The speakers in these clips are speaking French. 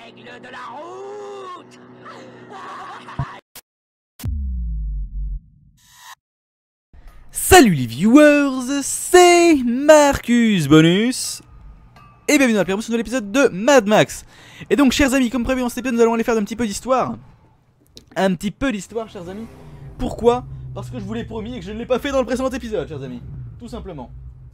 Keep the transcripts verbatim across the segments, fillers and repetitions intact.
règles de la route. Salut les viewers, c'est Marcus Bonus et bienvenue dans la promotion de l'épisode de Mad Max. Et donc chers amis, comme prévu dans cet épisode, nous allons aller faire un petit peu d'histoire. Un petit peu d'histoire chers amis. Pourquoi? Parce que je vous l'ai promis et que je ne l'ai pas fait dans le précédent épisode chers amis. Tout simplement.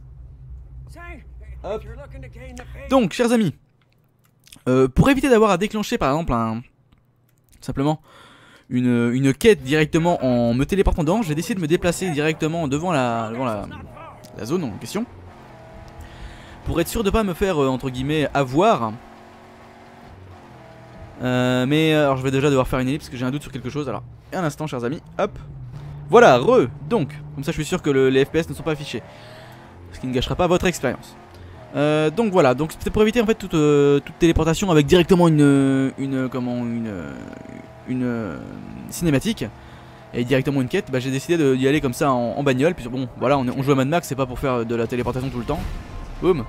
Hop. Donc chers amis, euh, pour éviter d'avoir à déclencher par exemple un... simplement Une, une quête directement en me téléportant dedans, j'ai décidé de me déplacer directement devant la, devant la, la zone en question pour être sûr de pas me faire euh, entre guillemets avoir. Euh, mais alors je vais déjà devoir faire une ellipse parce que j'ai un doute sur quelque chose. Alors un instant chers amis, hop. Voilà, re, donc comme ça je suis sûr que le, les F P S ne sont pas affichés, ce qui ne gâchera pas votre expérience. Euh, donc voilà, donc c'était pour éviter en fait toute, euh, toute téléportation avec directement une, une comment une une euh, cinématique et directement une quête. Bah j'ai décidé d'y aller comme ça en, en bagnole. Puis bon voilà, on, est, on joue à Mad Max, c'est pas pour faire de la téléportation tout le temps. Boum.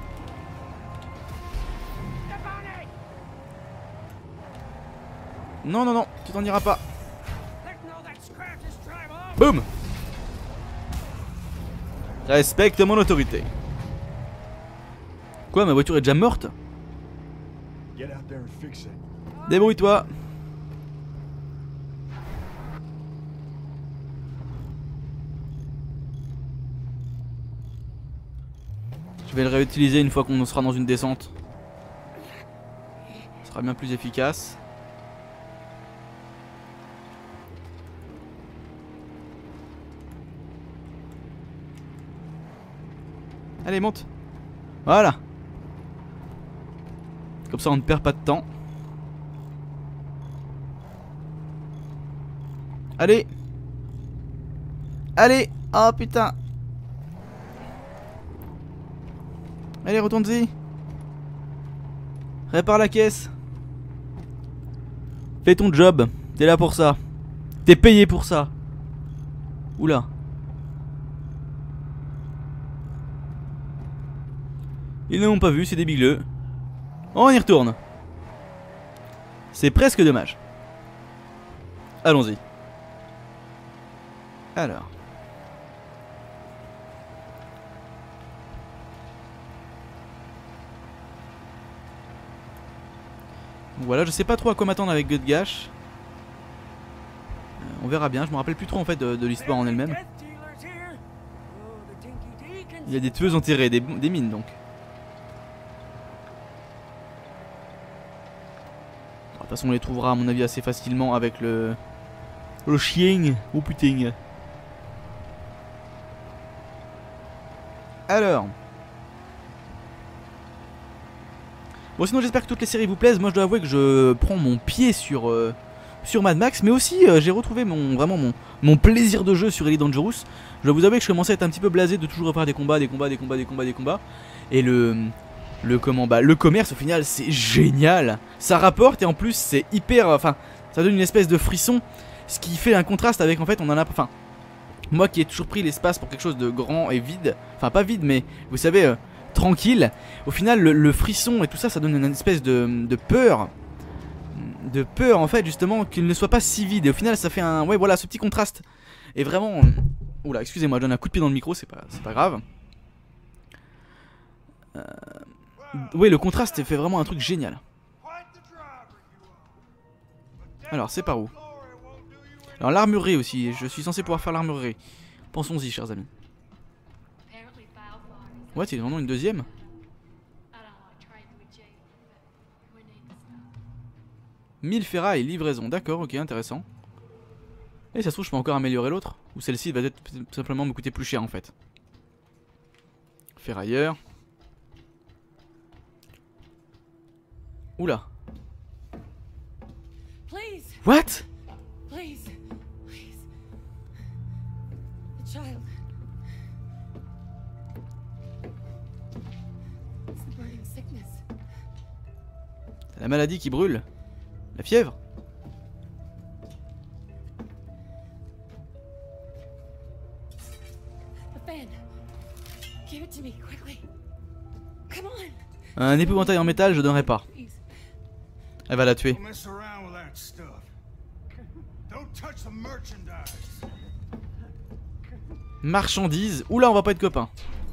Non non non, tu t'en iras pas. Boum. Respecte mon autorité. Quoi, ma voiture est déjà morte? Débrouille-toi. Je vais le réutiliser une fois qu'on sera dans une descente. Ce sera bien plus efficace. Allez, monte. Voilà. Comme ça on ne perd pas de temps. Allez. Allez. Oh putain. Allez, retourne-y. Répare la caisse. Fais ton job. T'es là pour ça. T'es payé pour ça. Oula. Ils ne m'ont pas vu, c'est des bigleux. On y retourne. C'est presque dommage. Allons-y. Alors. Voilà, je sais pas trop à quoi m'attendre avec Gutgash. Euh, on verra bien, je me rappelle plus trop en fait de, de l'histoire en elle-même. Il y a des tueuses enterrées, des, des mines donc. De toute façon on les trouvera à mon avis assez facilement avec le le chien. Oh putain. Alors. Bon sinon j'espère que toutes les séries vous plaisent. Moi je dois avouer que je prends mon pied sur euh, sur Mad Max. Mais aussi euh, j'ai retrouvé mon vraiment mon, mon plaisir de jeu sur Elite Dangerous. Je dois vous avouer que je commençais à être un petit peu blasé de toujours refaire des combats, des combats, des combats, des combats, des combats. Et le... Le comment bah le commerce au final c'est génial. Ça rapporte et en plus c'est hyper, enfin ça donne une espèce de frisson. Ce qui fait un contraste avec en fait on en a, enfin moi qui ai toujours pris l'espace pour quelque chose de grand et vide. Enfin pas vide mais vous savez euh, tranquille. Au final le, le frisson et tout ça ça donne une espèce de, de peur. De peur en fait justement qu'il ne soit pas si vide. Et au final ça fait un, ouais voilà ce petit contraste. Et vraiment, oula excusez-moi je donne un coup de pied dans le micro, c'est pas, c'est pas grave. Euh... Oui, le contraste fait vraiment un truc génial. Alors, c'est par où? Alors, l'armurerie aussi. Je suis censé pouvoir faire l'armurerie. Pensons-y, chers amis. Ouais, c'est vraiment une deuxième. mille ferrailles, livraison. D'accord, ok, intéressant. Et ça se trouve, je peux encore améliorer l'autre. Ou celle-ci va peut-être simplement me coûter plus cher en fait. Ferrailleur. Oula. What? Please, please. The child. It's the burning sickness. La maladie qui brûle. La fièvre. The fan. Give it to me quickly. Come on. Un épouvantail en métal, je donnerai pas. Elle va la tuer. Don't mess around with that stuff. Don't touch the merchandise. Marchandise. Oula, on va pas être copains.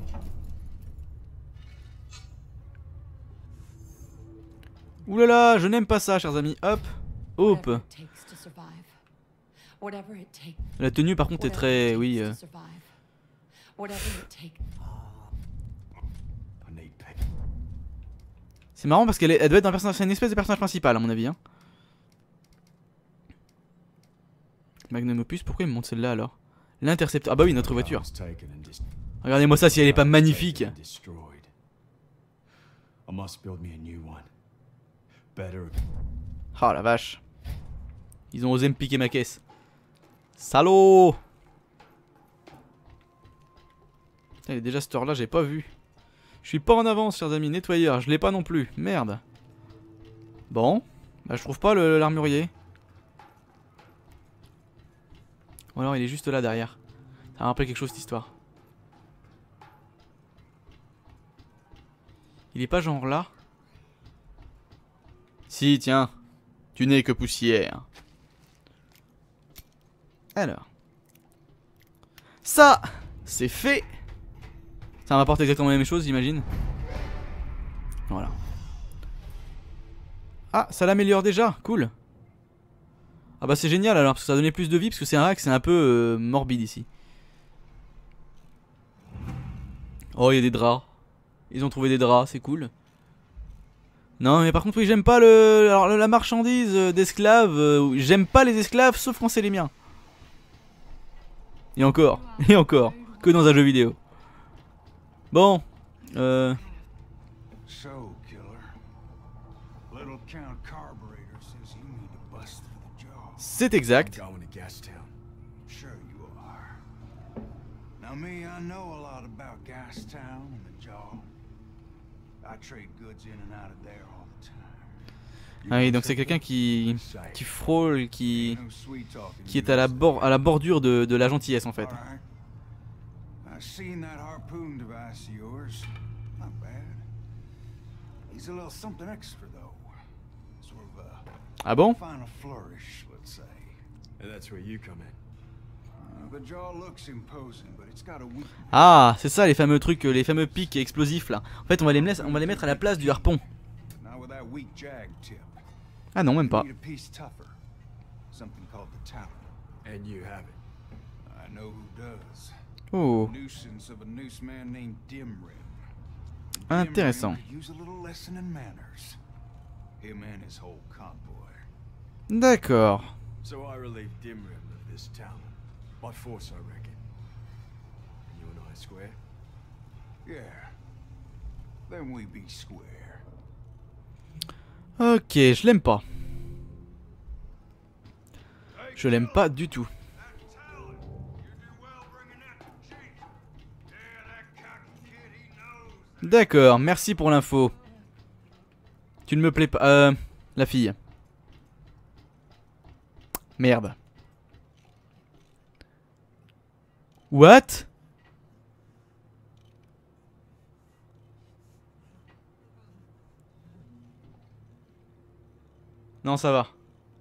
Oulala, je n'aime pas ça, chers amis. Hop. Hop. Whatever it takes to survive. Whatever it takes. La tenue, par contre, est très... Oui. Euh... Whatever it takes. C'est marrant parce qu'elle est... elle doit être un personnage... C'est une espèce de personnage principal, à mon avis. Hein. Magnum Opus, pourquoi il me montre celle-là alors? L'intercepteur. Ah bah oui, notre voiture. Regardez-moi ça si elle est pas magnifique. Oh la vache. Ils ont osé me piquer ma caisse. Salaud. Putain, il est déjà cette heure là, j'ai pas vu. Je suis pas en avance, chers amis. Nettoyeur, je l'ai pas non plus. Merde. Bon. Bah je trouve pas l'armurier. Ou alors il est juste là derrière. Ça me rappelle quelque chose cette histoire. Il est pas genre là? Si, tiens. Tu n'es que poussière. Alors. Ça, c'est fait. Ça m'apporte exactement la même chose, j'imagine. Voilà. Ah, ça l'améliore déjà. Cool. Ah bah c'est génial alors, parce que ça a donné plus de vie, parce que c'est un hack, c'est un peu euh, morbide ici. Oh, il y a des draps. Ils ont trouvé des draps, c'est cool. Non mais par contre oui, j'aime pas le alors, la marchandise d'esclaves. Euh, j'aime pas les esclaves, sauf quand c'est les miens. Et encore, et encore, que dans un jeu vidéo. Bon, euh... So, killer. Little Count Carburetor says you need to bust through the jaw. c'est exact. I'm going to Gastown. Sure you are. Now me, I know a lot about Gastown and the jaw. I trade goods in and out of there all the time. Ah oui, donc c'est quelqu'un qui qui frôle, qui qui est à la bord à la bordure de, de la gentillesse en fait. I've seen that harpoon device of yours. Not bad. He's a little something extra though. Sort of a Ah bon? final flourish, let's say. And that's where you come in. Uh, the jaw looks imposing, but it's got a weakness. Ah, c'est ça les fameux trucs, les fameux pics explosifs là. En fait, on va les mettre, on va les mettre à la place du harpon. Not with that weak jag tip. Ah non, même pas. You need a piece tougher. Something called the talon. And you have it. I know who does. Oh, Nuisance of a noose man named Dimrim. intéressant. Dimrim could use a little lesson in manners. Him and his whole convoy. D'accord. So I relieved Dimrim of this town. By force, I reckon. And you and I square? Yeah. Then we be square. Ok, je l'aime pas. Je l'aime pas du tout. D'accord, merci pour l'info. Tu ne me plais pas. Euh, la fille. Merde. What? Non, ça va.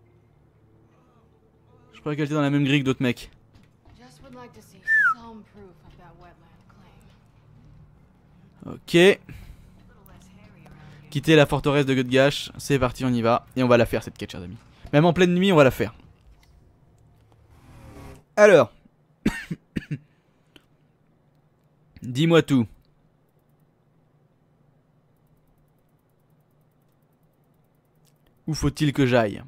Je croyais qu'elle était dans la même grille que d'autres mecs. Just would like to see some proof of that wetland claim. Ok. Quitter la forteresse de Gutgash. C'est parti, on y va. Et on va la faire cette quête, chers amis. Même en pleine nuit, on va la faire. Alors. Dis-moi tout. Où faut-il que j'aille?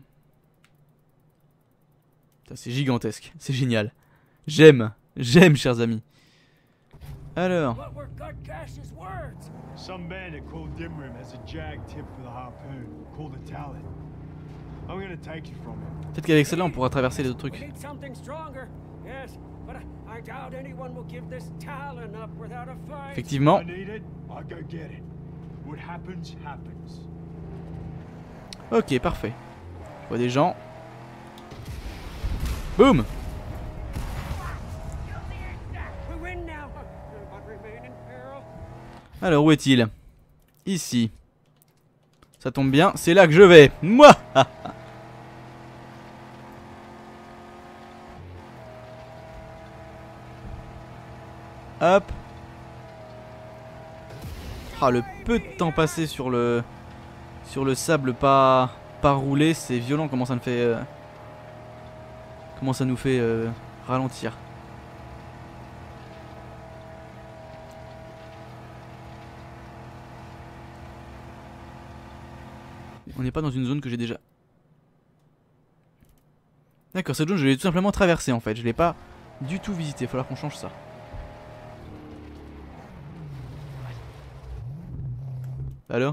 C'est gigantesque, c'est génial. J'aime, j'aime, chers amis. Alors. What were Gutgash's words? Some bandit called Dimrim has a jag tip for the harpoon, called a talon. I'm gonna take you from him. Peut-être qu'avec celle-là, on pourra traverser les autres We trucs. need something stronger. Yes, but I, I doubt anyone will give this talon up without a fight. Effectivement. I need it, I'll go get it. What happens, happens. Ok, parfait. Je vois des gens. Boum. We win now, but remain in peril. Alors, où est-il? Ici. Ça tombe bien, c'est là que je vais. Moi. Hop. Ah, le peu de temps passé sur le sur le sable pas pas roulé, c'est violent comment ça me fait euh, comment ça nous fait euh, ralentir. On n'est pas dans une zone que j'ai déjà. D'accord, cette zone je l'ai tout simplement traversée en fait, je l'ai pas du tout visitée, il va falloir qu'on change ça. Alors?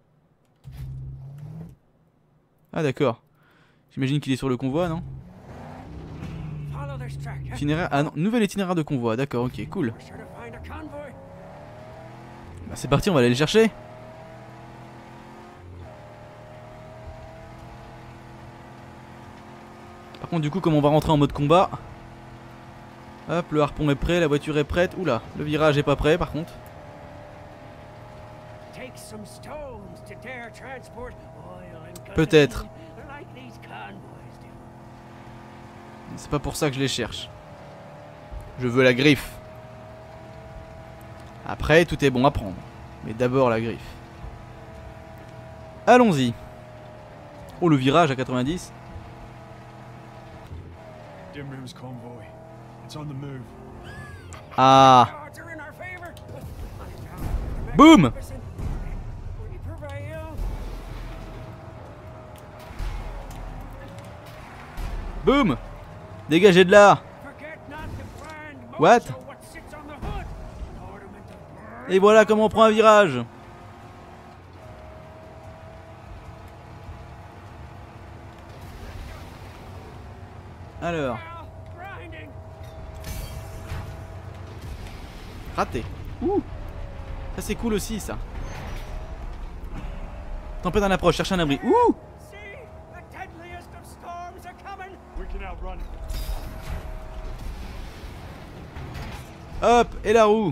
Ah d'accord. J'imagine qu'il est sur le convoi, non? Itinéraire... Ah non, nouvel itinéraire de convoi, d'accord, ok, cool. Bah c'est parti, on va aller le chercher. Par contre du coup, comme on va rentrer en mode combat... Hop, le harpon est prêt, la voiture est prête. Oula, le virage est pas prêt par contre. Peut-être. C'est pas pour ça que je les cherche. Je veux la griffe. Après, tout est bon à prendre. Mais d'abord la griffe. Allons-y. Oh, le virage à quatre-vingt-dix. Ah. Boum. Boum. Dégagez de là. What? Et voilà comment on prend un virage. Alors. Raté. Ouh. Ça c'est cool aussi ça. Tempête en approche, cherche un abri. Ouh. Hop, et la roue.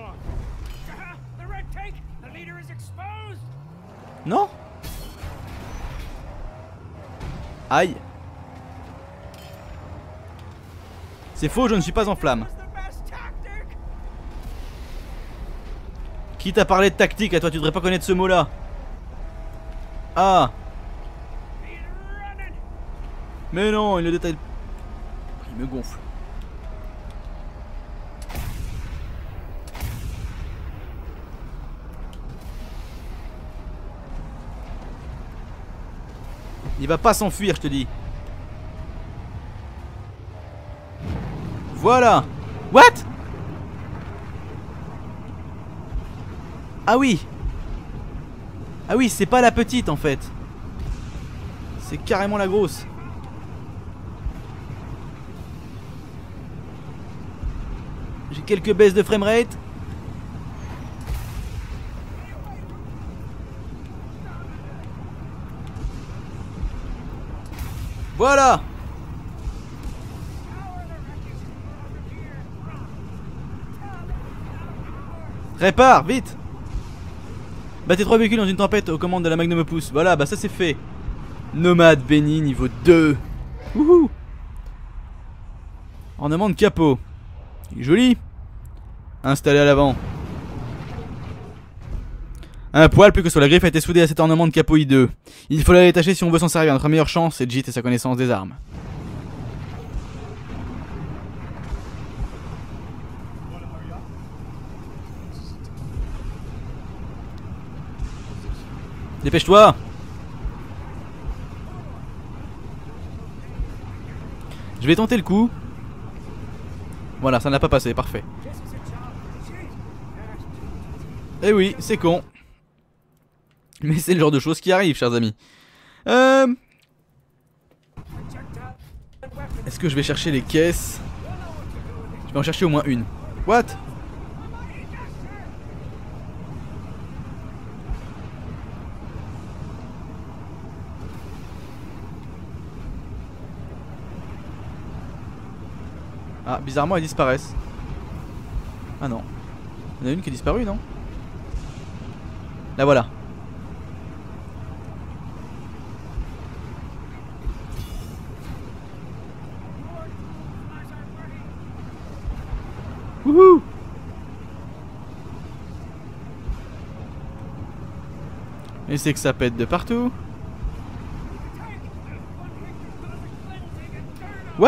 Non. Aïe. C'est faux, je ne suis pas en flamme. Qui t'a parlé de tactique à toi, tu devrais pas connaître ce mot là. Ah. Mais non, il le détaille. Il me gonfle. Il va pas s'enfuir, je te dis. Voilà. What? Ah oui. Ah oui, c'est pas la petite en fait. C'est carrément la grosse. J'ai quelques baisses de framerate. Voilà. Répare, vite. Battez trois véhicules dans une tempête aux commandes de la Magnum Opus. Voilà, bah ça c'est fait. Nomade béni niveau deux. Wouhou. Ornement de capot. Il est joli. Installé à l'avant. Un poil plus que sur la griffe a été soudé à cet ornement de capot hideux. Il faut la détacher si on veut s'en servir. Notre meilleure chance c'est Jit et sa connaissance des armes. Dépêche-toi. Je vais tenter le coup. Voilà, ça n'a pas passé, parfait. Eh oui, c'est con. Mais c'est le genre de choses qui arrivent, chers amis. Euh... Est-ce que je vais chercher les caisses? Je vais en chercher au moins une. What? Ah, bizarrement, elles disparaissent. Ah non. Il y en a une qui est disparue, non? La voilà. Wouhou. Et c'est que ça pète de partout. What?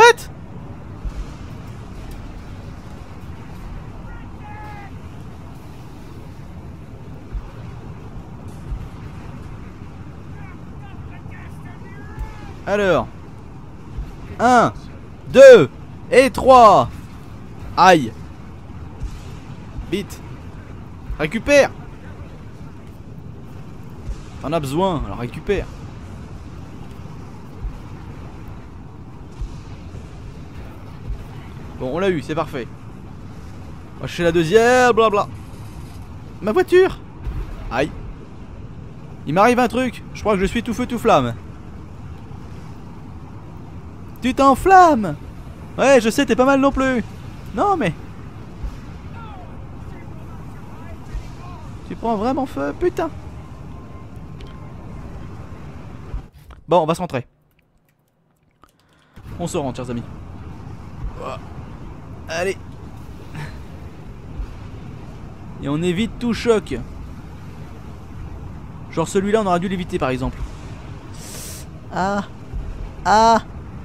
Alors, un, deux et trois. Aïe. Vite. Récupère. T'en as besoin, alors récupère. Bon, on l'a eu, c'est parfait. On va chercher la deuxième, blabla. Ma voiture. Aïe. Il m'arrive un truc. Je crois que je suis tout feu tout flamme. Tu t'enflammes. Ouais, je sais, t'es pas mal non plus. Non, mais... Tu prends vraiment feu, putain. Bon, on va se rentrer. On se rentre, chers amis. Oh. Allez. Et on évite tout choc. Genre celui-là, on aurait dû l'éviter, par exemple. Ah. Ah.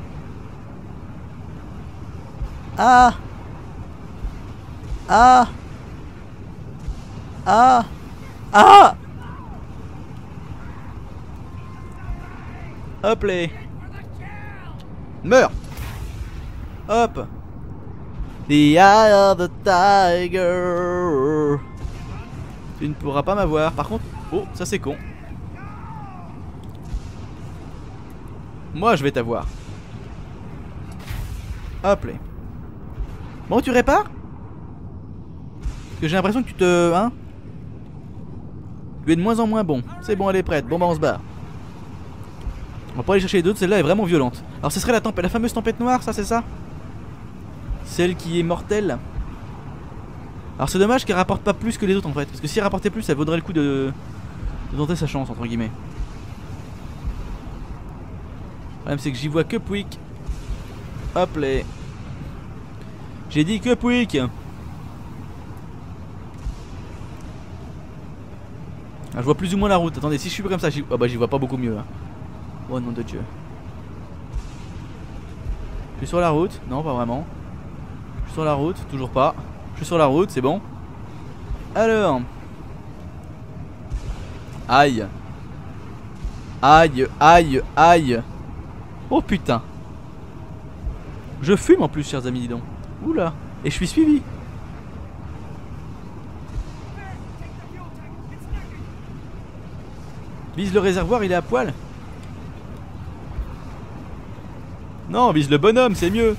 Ah. Ah. Ah. Ah. Hop les. Meurs. Hop. The eye of the tiger. Tu ne pourras pas m'avoir. Par contre... Oh, ça c'est con. Moi je vais t'avoir. Hop les. Bon, tu répares? Parce que j'ai l'impression que tu te... Hein? Tu es de moins en moins bon. C'est bon, elle est prête. Bon bah on se barre. On va pas aller chercher d'autres. Celle-là est vraiment violente. Alors ce serait la, tempête, la fameuse tempête noire, ça c'est ça? Celle qui est mortelle. Alors c'est dommage qu'elle rapporte pas plus que les autres en fait. Parce que si elle rapportait plus, ça vaudrait le coup de... de tenter sa chance entre guillemets. Le problème c'est que j'y vois que Pouic. Hop les. J'ai dit que Pouic. Ah, je vois plus ou moins la route. Attendez, si je suis comme ça, j'y... Oh bah j'y vois pas beaucoup mieux hein. Oh nom de Dieu. Je suis sur la route. Non, pas vraiment. Je suis sur la route, toujours pas. Je suis sur la route, c'est bon. Alors. Aïe. Aïe, aïe, aïe. Oh putain. Je fume en plus, chers amis, dis donc. Oula. Et je suis suivi. Vise le réservoir, il est à poil. Non, vise le bonhomme, c'est mieux.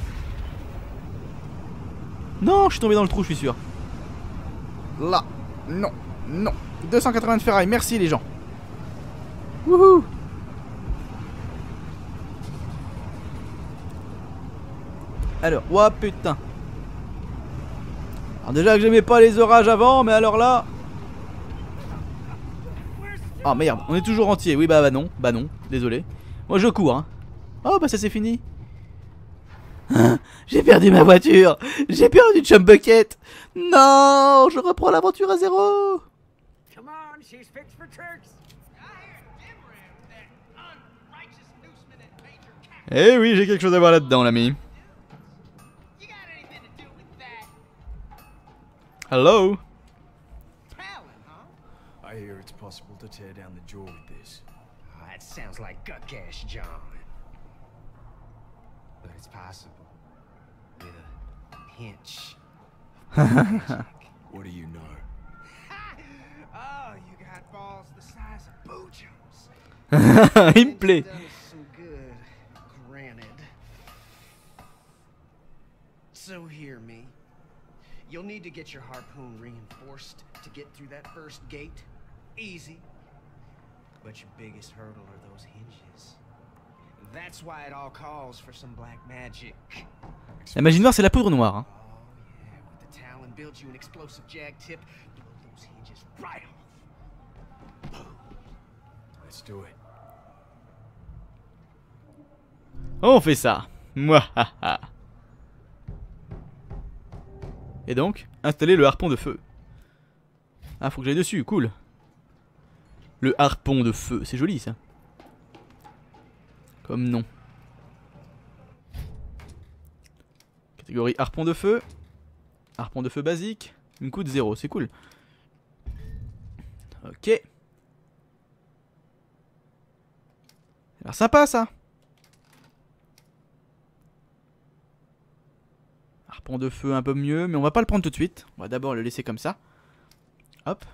Non, je suis tombé dans le trou, je suis sûr. Là. Non. Non. deux cent quatre-vingts de ferraille, merci les gens. Wouhou. Alors, ouah putain. Alors déjà que j'aimais pas les orages avant, mais alors là... Oh merde, on est toujours entier. Oui bah, bah non, bah non, désolé. Moi je cours hein. Oh bah ça c'est fini. J'ai perdu ma voiture. J'ai perdu Chum Bucket. Non, je reprends l'aventure à zéro. Come on, she's fixed for tricks. Eh oui, j'ai quelque chose à voir là-dedans, l'ami. Hello. I hear it's possible to tear down the jaw with this. Oh, that sounds like gut gas, John. But it's possible. With a pinch. What do you know? Oh, you got balls the size of Bojo's. Il me plaît. Some good, granted. So hear me. You'll need to get your harpoon reinforced to get through that first gate. Easy. But your biggest hurdle are those hinges. That's why it all calls for some black magic. La magie noire, c'est la poudre noire. Hein. Oh yeah, with the talon build you an explosive jag tip, blow those hinges right off. Let's do it. On fait ça. Mouahaha. Et donc, installer le harpon de feu. Ah, faut que j'aille dessus, cool. Le harpon de feu, c'est joli ça. Comme nom. Catégorie harpon de feu. Harpon de feu basique. Une coûte zéro, c'est cool. Ok. Ça a l'air sympa ça. Harpon de feu un peu mieux, mais on va pas le prendre tout de suite. On va d'abord le laisser comme ça. Hop.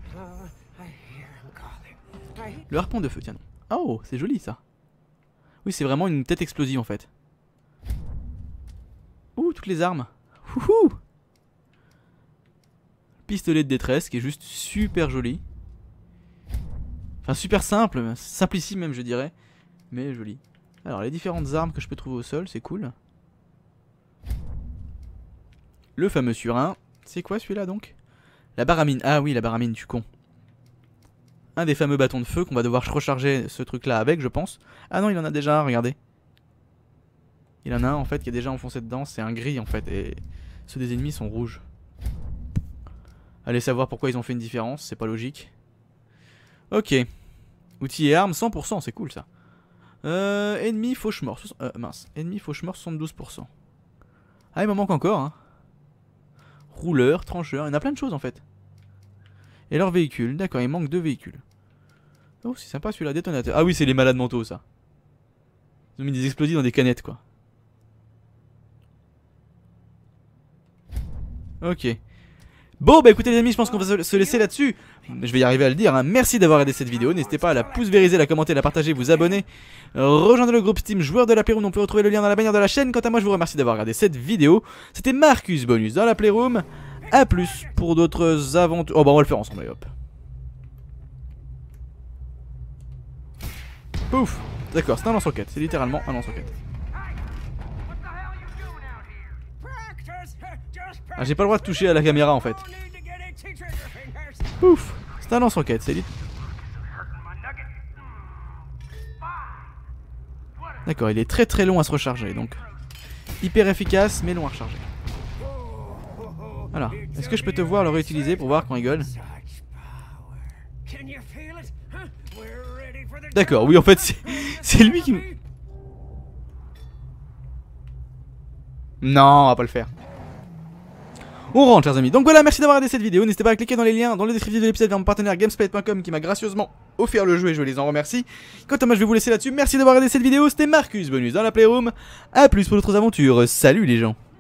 Le harpon de feu, tiens. Oh, c'est joli ça. Oui, c'est vraiment une tête explosive en fait. Ouh, toutes les armes. Ouhou. Pistolet de détresse qui est juste super joli. Enfin, super simple, simplissime même, je dirais. Mais joli. Alors, les différentes armes que je peux trouver au sol, c'est cool. Le fameux surin. C'est quoi celui-là donc? La baramine. Ah oui, la baramine, tu con. Un des fameux bâtons de feu qu'on va devoir recharger ce truc-là avec, je pense. Ah non, il en a déjà un, regardez. Il en a un en fait qui est déjà enfoncé dedans. C'est un gris en fait. Et ceux des ennemis sont rouges. Allez savoir pourquoi ils ont fait une différence, c'est pas logique. Ok. Outils et armes, cent pour cent, c'est cool ça. Euh, ennemi fauche-mort. Euh, mince. Ennemi fauche-mort, soixante-douze pour cent. Ah, il m'en manque encore, hein. Rouleur, trancheur, il y en a plein de choses en fait. Et leur véhicule, d'accord, il manque deux véhicules. Oh, c'est sympa celui-là, détonateur. Ah oui, c'est les malades mentaux ça. Ils ont mis des explosifs dans des canettes quoi. Ok. Bon bah écoutez les amis, je pense qu'on va se laisser là-dessus. Je vais y arriver à le dire, hein. Merci d'avoir regardé cette vidéo. N'hésitez pas à la pouce vériser, la commenter, la partager, vous abonner. Rejoindre le groupe Steam Joueurs de la Playroom, on peut retrouver le lien dans la bannière de la chaîne. Quant à moi je vous remercie d'avoir regardé cette vidéo. C'était Marcus Bonus dans la Playroom. A plus pour d'autres aventures. Oh bah on va le faire ensemble, allez hop. Pouf. D'accord, c'est un lance-roquette, c'est littéralement un lance-roquette. Ah, j'ai pas le droit de toucher à la caméra en fait. Pouf. C'est un lance-roquette, c'est lit. D'accord, il est très très long à se recharger donc. Hyper efficace mais long à recharger. Voilà. Est-ce que je peux te voir le réutiliser pour voir quand il gueule? D'accord, oui en fait c'est lui qui... Non, on va pas le faire. On rentre chers amis. Donc voilà, merci d'avoir regardé cette vidéo. N'hésitez pas à cliquer dans les liens dans le descriptif de l'épisode vers mon partenaire Gamesplat point com qui m'a gracieusement offert le jeu et je les en remercie. Quant à moi je vais vous laisser là-dessus. Merci d'avoir regardé cette vidéo. C'était Marcus Bonus dans la Playroom. A plus pour d'autres aventures. Salut les gens.